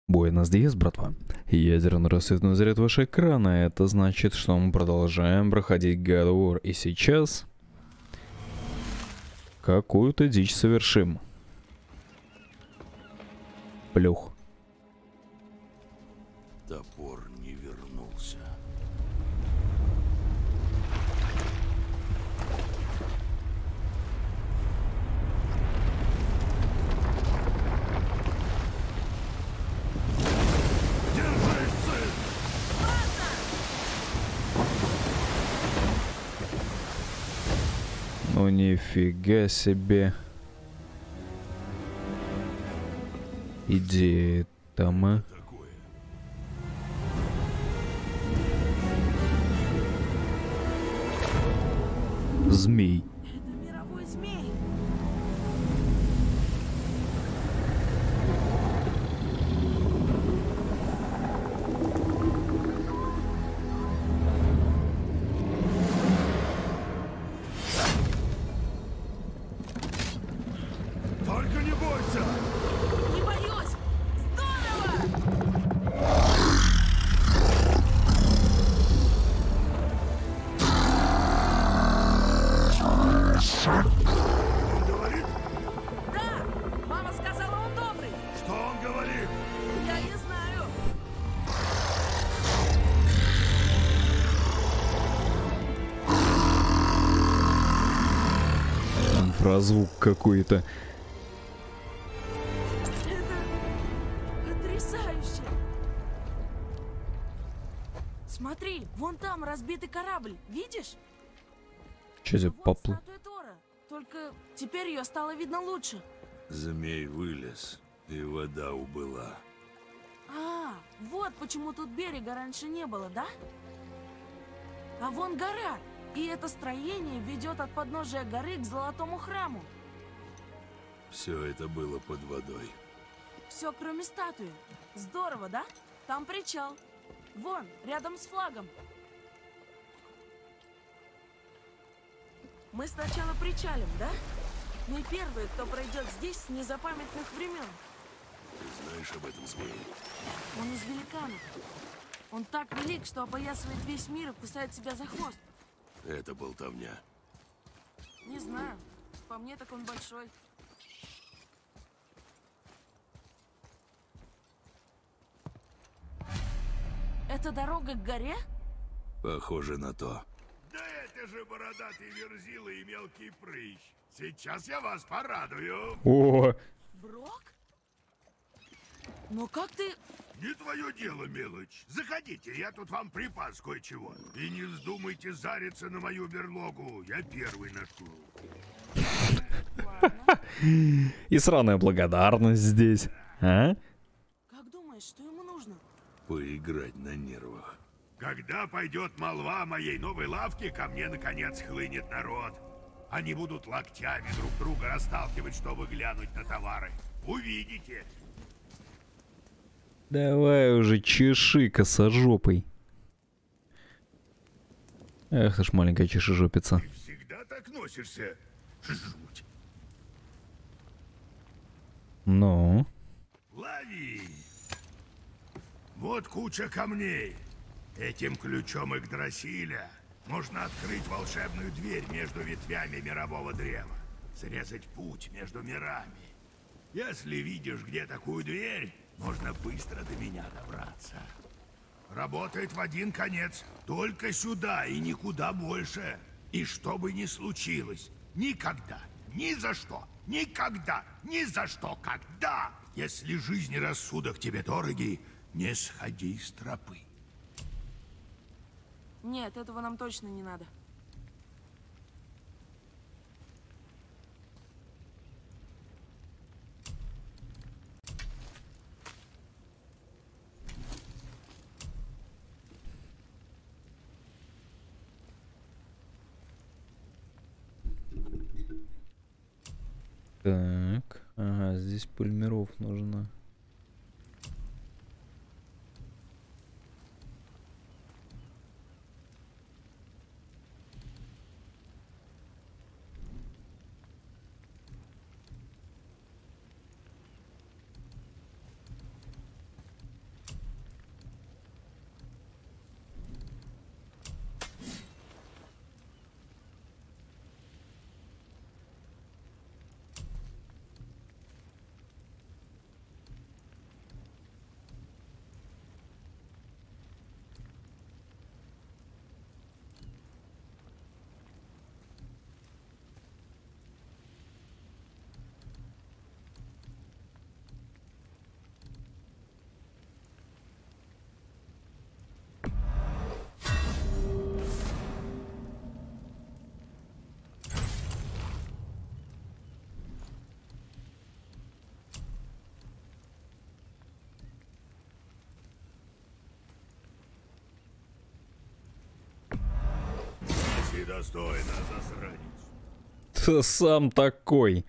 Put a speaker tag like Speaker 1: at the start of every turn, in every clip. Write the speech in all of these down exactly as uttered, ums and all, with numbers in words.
Speaker 1: Буэнос диас, братва. Ядерный рассвет назрет ваш экран, а это значит, что мы продолжаем проходить God of War. И сейчас какую-то дичь совершим. Плюх.
Speaker 2: Топор не вернулся. Держись, сын!
Speaker 1: Ну нифига себе. Идея там, а?
Speaker 2: Такое.
Speaker 1: Змей.
Speaker 3: Это мировой змей.
Speaker 2: Только не бойся!
Speaker 3: Не боюсь. Здорово!
Speaker 2: Он говорит?
Speaker 3: Да, мама сказала, он добрый.
Speaker 2: Что он говорит?
Speaker 3: Я не знаю.
Speaker 1: Инфразвук какой-то.
Speaker 3: Это потрясающе. Смотри, вон там разбитый корабль. Видишь?
Speaker 1: Че за
Speaker 3: Вот
Speaker 1: поплыл?
Speaker 3: статуя Тора. Только теперь ее стало видно лучше.
Speaker 2: Змей вылез, и вода убыла.
Speaker 3: А, вот почему тут берега раньше не было, да? А вон гора. И это строение ведет от подножия горы к Золотому храму.
Speaker 2: Все это было под водой.
Speaker 3: Все, кроме статуи. Здорово, да? Там причал. Вон, рядом с флагом. Мы сначала причалим, да? Мы первые, кто пройдет здесь с незапамятных времен.
Speaker 2: Ты знаешь об этом змее?
Speaker 3: Он из великанов. Он так велик, что опоясывает весь мир и кусает себя за хвост.
Speaker 2: Это болтовня.
Speaker 3: Не знаю. По мне так он большой. Это дорога к горе?
Speaker 2: Похоже на то.
Speaker 4: Да это же бородатый верзила и мелкий прыщ. Сейчас я вас порадую.
Speaker 1: О,
Speaker 3: Брок? Но как ты...
Speaker 4: Не твое дело, мелочь. Заходите, я тут вам припас кое-чего. И не вздумайте зариться на мою берлогу. Я первый нашел.
Speaker 3: Ладно.
Speaker 1: и сраная благодарность здесь. А?
Speaker 3: Как думаешь, что ему нужно?
Speaker 2: Поиграть на нервах.
Speaker 4: Когда пойдет молва о моей новой лавке, ко мне наконец хлынет народ. Они будут локтями друг друга расталкивать, чтобы глянуть на товары. Увидите.
Speaker 1: Давай уже чеши косожопой. Эх ты ж маленькая чешежопица.
Speaker 4: Ты всегда так носишься. Жуть.
Speaker 1: Ну?
Speaker 4: Лови! Вот куча камней. Этим ключом Игдрасиля можно открыть волшебную дверь между ветвями мирового древа. Срезать путь между мирами. Если видишь, где такую дверь, можно быстро до меня добраться. Работает в один конец. Только сюда и никуда больше. И что бы ни случилось, никогда, ни за что, никогда, ни за что, когда, если жизнь и рассудок тебе дороги, не сходи с тропы.
Speaker 3: Нет, этого нам точно не надо.
Speaker 1: Так. Ага, здесь пульмиров нужно.
Speaker 4: Недостойно, засранец.
Speaker 1: Ты сам такой.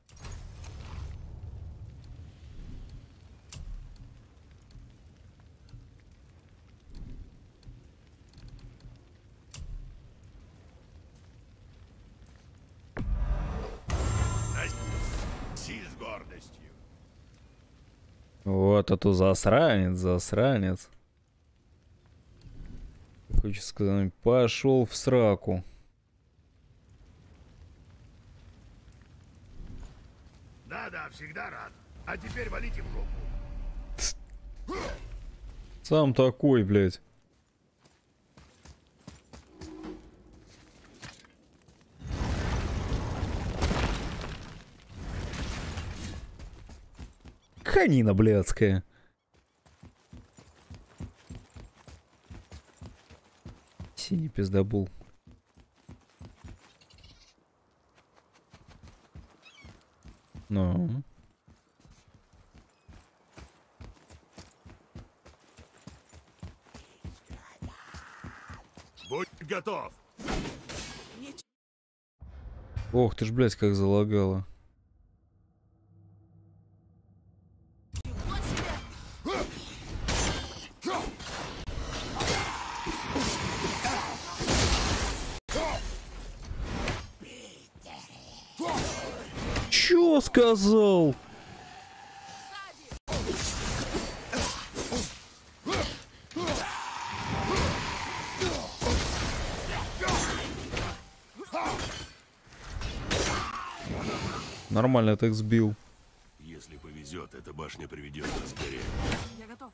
Speaker 4: Носи с гордостью.
Speaker 1: Вот, а то засранец, засранец. Хочется сказать, пошел в сраку.
Speaker 4: Да-да, всегда рад. А теперь валите в жопу.
Speaker 1: Сам такой, блядь. Канина блядская. Синий пиздобул. Ну.
Speaker 4: Будь готов.
Speaker 1: Ох ты ж, блядь, как залагало. Чё сказал? Нормально так сбил.
Speaker 2: Если повезет, эта башня приведет нас к горе.
Speaker 3: Я готов.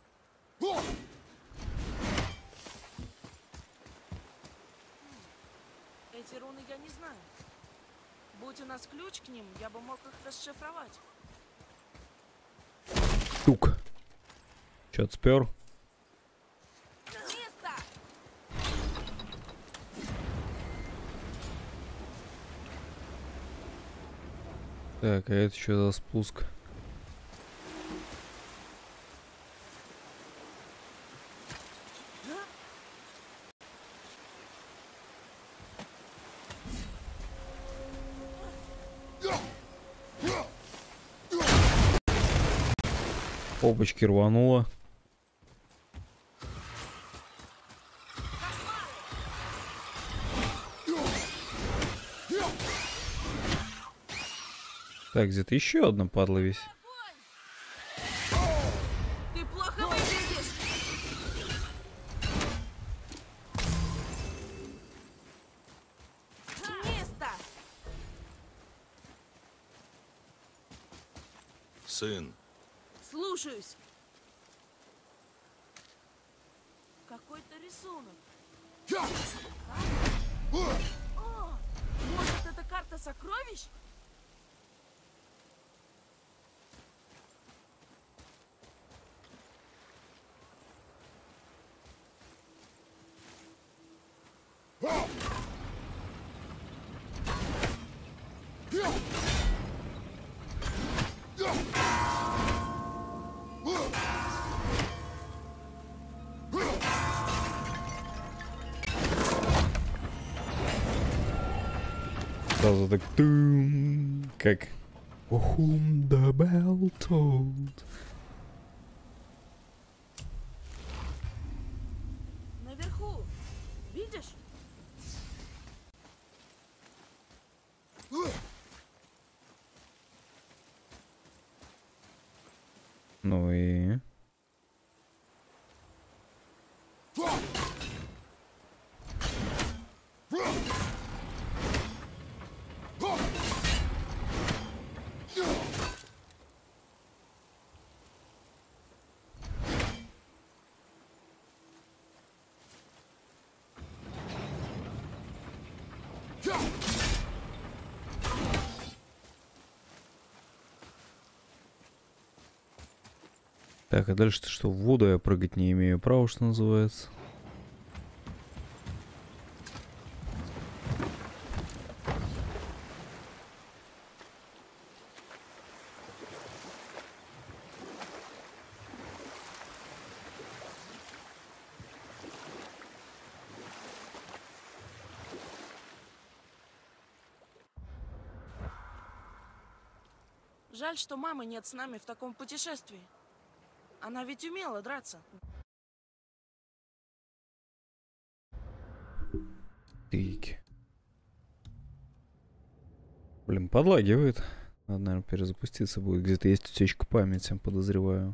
Speaker 3: Эти руны я не знаю. Будь у нас ключ к ним, я бы мог их расшифровать.
Speaker 1: Тук. Чё-то спер?
Speaker 3: Место!
Speaker 1: Так, а это что за спуск? Опачки рвануло. Так, где-то еще одна падла весь.
Speaker 3: Ты плохо выглядишь! Место!
Speaker 2: Сын,
Speaker 3: Слушаюсь. Какой-то рисунок. О, может, это карта сокровищ?
Speaker 1: Сразу так тум, как whom the bell told.
Speaker 3: Наверху. Видишь?
Speaker 1: Ну и... Так, а дальше-то что? В воду я прыгать не имею права, что называется.
Speaker 3: Жаль, что мамы нет с нами в таком путешествии. Она ведь умела драться.
Speaker 1: Тыки. Блин, подлагивает. Надо, наверное, перезапуститься будет. Где-то есть утечка памяти, подозреваю.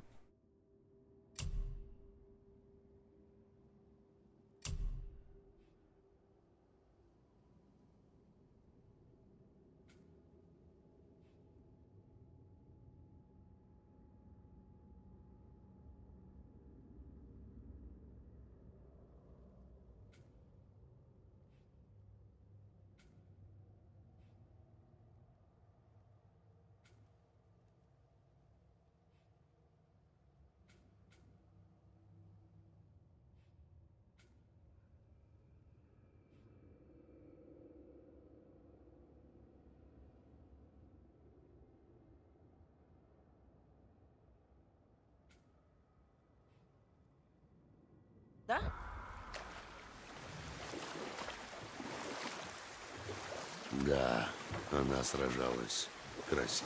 Speaker 3: Да?
Speaker 2: Да, она сражалась красиво.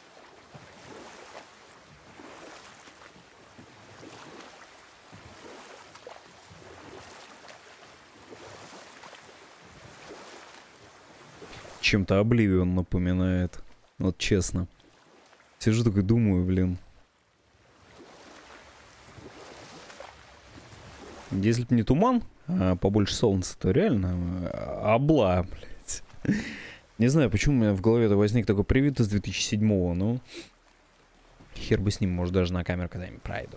Speaker 1: Чем-то Обливион напоминает. Вот честно. Сижу такой, думаю, блин. Если бы не туман, а побольше солнца, то реально обла, блядь. Не знаю, почему у меня в голове-то возник такой привид из две тысячи седьмого, ну... Хер бы с ним, может, даже на камеру когда-нибудь пройду.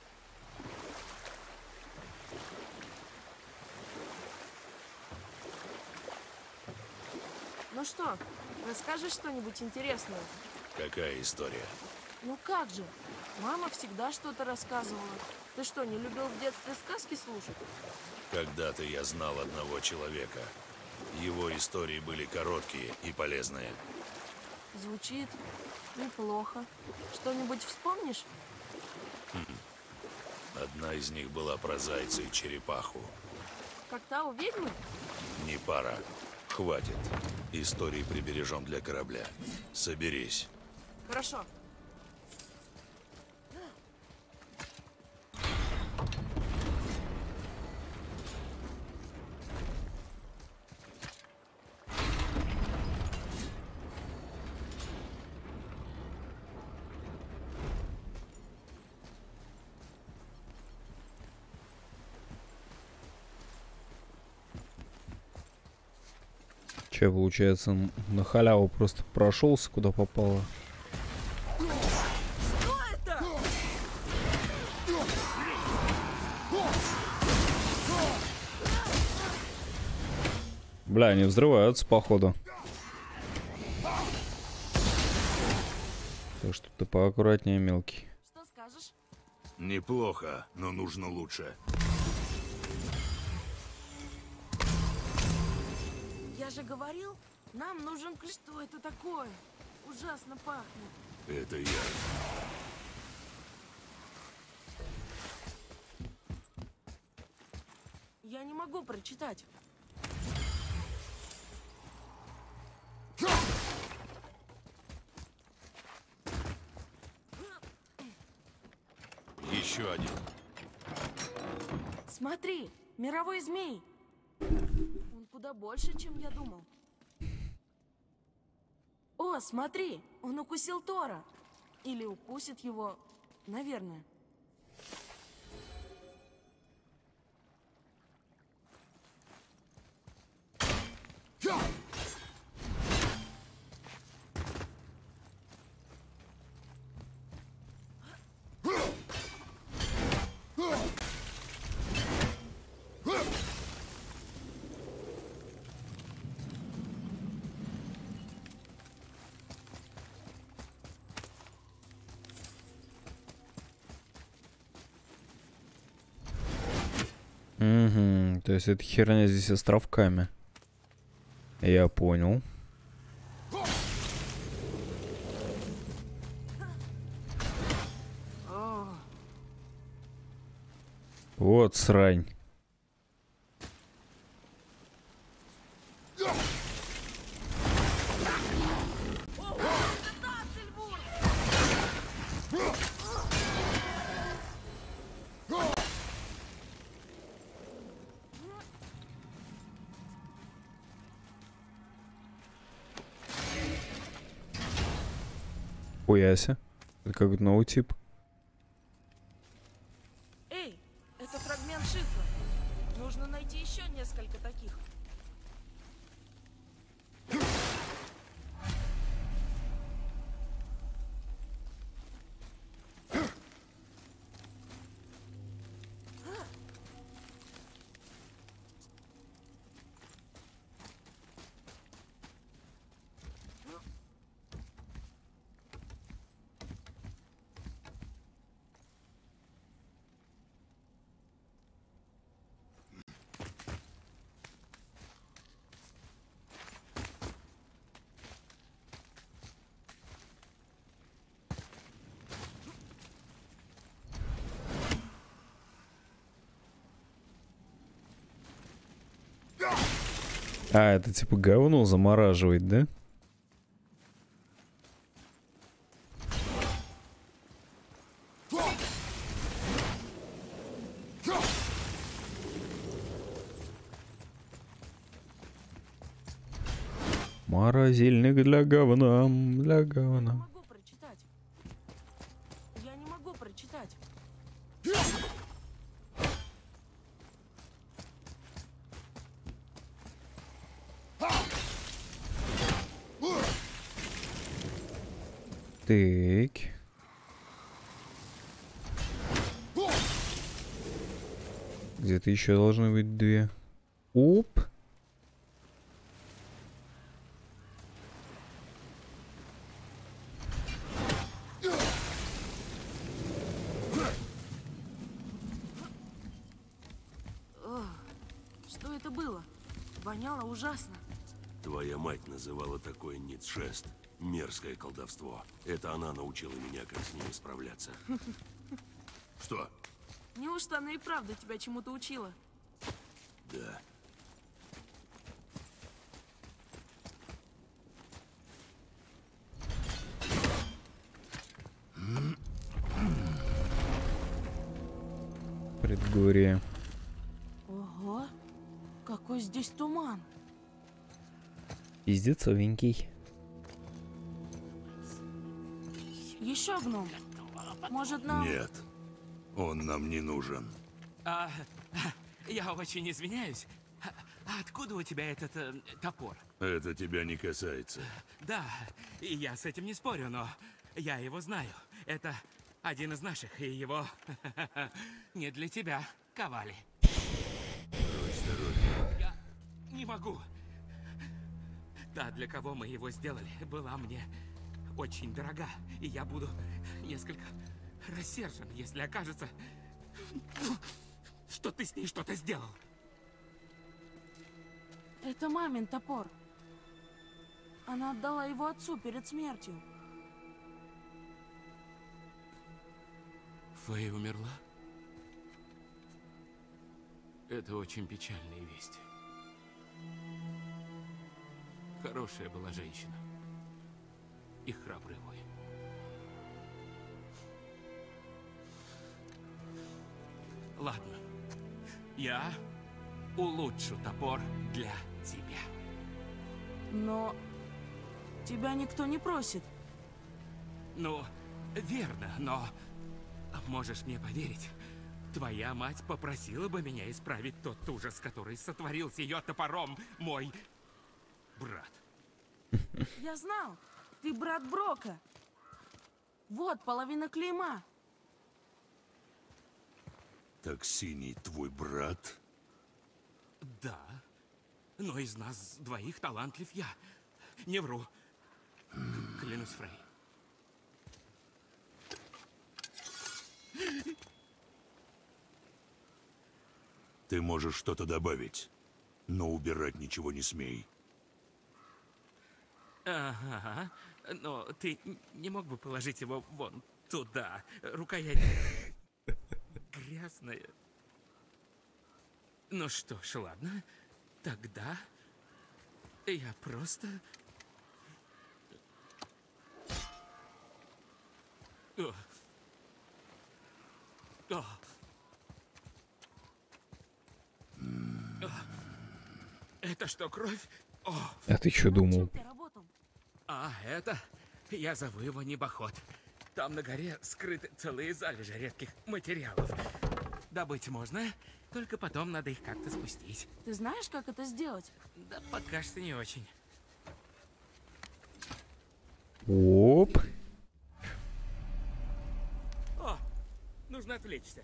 Speaker 3: Ну что, расскажешь что-нибудь интересное?
Speaker 2: Какая история?
Speaker 3: Ну как же? Мама всегда что-то рассказывала. Ты что, не любил в детстве сказки слушать?
Speaker 2: Когда-то я знал одного человека. Его истории были короткие и полезные.
Speaker 3: Звучит неплохо. Что-нибудь вспомнишь?
Speaker 2: Одна из них была про зайца и черепаху.
Speaker 3: Как та у ведьмы?
Speaker 2: Не пара. Хватит. Истории прибережем для корабля. Соберись.
Speaker 3: Хорошо.
Speaker 1: Че, получается, на халяву просто прошелся, куда попало.
Speaker 3: Что это?
Speaker 1: Бля, они взрываются, походу. Так что ты поаккуратнее, мелкий.
Speaker 3: Что скажешь?
Speaker 2: Неплохо, но нужно лучше.
Speaker 3: Я же говорил, нам нужен ключ. Что это такое? Ужасно пахнет.
Speaker 2: Это я.
Speaker 3: Я не могу прочитать.
Speaker 2: Еще один.
Speaker 3: Смотри, мировой змей. Он куда больше, чем я думал. О, смотри, он укусил Тора. Или укусит его, наверное.
Speaker 1: Угу, то есть эта херня здесь островками. Я понял.
Speaker 3: О,
Speaker 1: Вот срань.
Speaker 3: это Ацельбург!
Speaker 1: Хуяся. Это какой-то новый тип.
Speaker 3: Эй, это фрагмент шифра. Нужно найти еще несколько таких.
Speaker 1: А, это типа говно замораживает, да? Морозильник для говна, для
Speaker 3: Я
Speaker 1: говна.
Speaker 3: не могу прочитать. Я не могу прочитать.
Speaker 1: Так. Где-то еще должны быть две. Оп.
Speaker 3: Ох, что это было? Воняло ужасно.
Speaker 2: Твоя мать называла такое ницшест. Мерзкое колдовство. Это она научила меня, как с ними справляться. Что?
Speaker 3: Неужто она и правда тебя чему-то учила?
Speaker 2: Да.
Speaker 1: Предгорье.
Speaker 3: Ого, какой здесь туман.
Speaker 1: Пиздецовенький.
Speaker 3: Еще гном. Может, нам...
Speaker 2: Нет. Он нам не нужен.
Speaker 5: А, я очень извиняюсь. А, а откуда у тебя этот э, топор?
Speaker 2: Это тебя не касается.
Speaker 5: Да, и я с этим не спорю, но я его знаю. Это один из наших, и его не для тебя ковали. Я не могу. Та, для кого мы его сделали, была мне очень дорога, и я буду несколько рассержен, если окажется, что ты с ней что-то сделал.
Speaker 3: Это мамин топор. Она отдала его отцу перед смертью.
Speaker 5: Фэй умерла? Это очень печальная весть. Хорошая была женщина. И храбрый воин. Ладно. Я улучшу топор для тебя.
Speaker 3: Но тебя никто не просит.
Speaker 5: Ну, верно, но можешь мне поверить, твоя мать попросила бы меня исправить тот ужас, который сотворил с ее топором мой брат.
Speaker 3: Я знал, ты брат Брока. Вот половина клейма.
Speaker 2: Так Синий твой брат?
Speaker 5: Да, но из нас двоих талантлив я. Не вру. Клянусь, Фрей.
Speaker 2: Ты можешь что-то добавить, но убирать ничего не смей.
Speaker 5: Ага, но ты не мог бы положить его вон туда? Рукоять грязная. Ну что ж, ладно. Тогда я просто... О. О. Это что, кровь? О,
Speaker 1: А ты что
Speaker 3: Над
Speaker 1: думал?
Speaker 3: чем ты работал?
Speaker 5: а это... Я зову его небоход. Там на горе скрыты целые залежи редких материалов. Добыть можно, только потом надо их как-то спустить.
Speaker 3: Ты знаешь, как это сделать?
Speaker 5: Да пока что не очень.
Speaker 1: Оп.
Speaker 5: О, нужно отвлечься.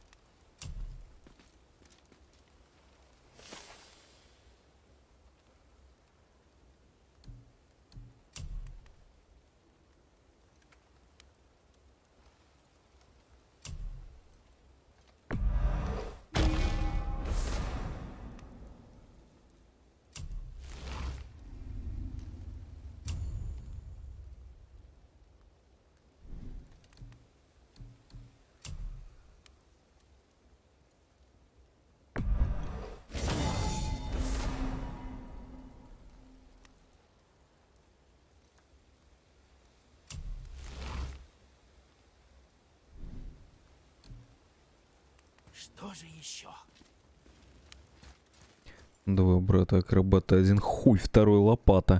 Speaker 5: Что же еще?
Speaker 1: Два брата акробата, один хуй, второй лопата.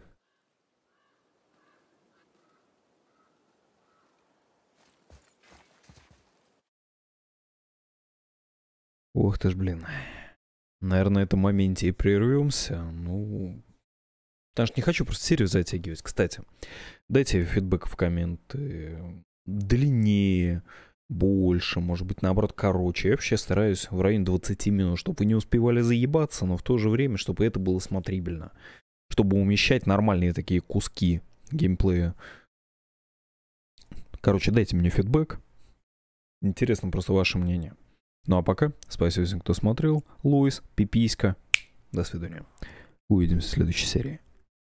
Speaker 1: Ох ты ж, блин. Наверное, на этом моменте и прервемся. Ну, потому что не хочу просто серию затягивать. Кстати, дайте фидбэк в комменты. Длиннее, больше, может быть, наоборот, короче. Я вообще стараюсь в районе двадцати минут, чтобы вы не успевали заебаться, но в то же время, чтобы это было смотрибельно. Чтобы умещать нормальные такие куски геймплея. Короче, дайте мне фидбэк. Интересно просто ваше мнение. Ну а пока, спасибо всем, кто смотрел. Луис, пиписька. До свидания. Увидимся в следующей серии.